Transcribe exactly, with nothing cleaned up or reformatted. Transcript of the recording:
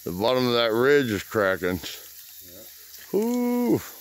The bottom of that ridge is cracking. Yeah. Ooh.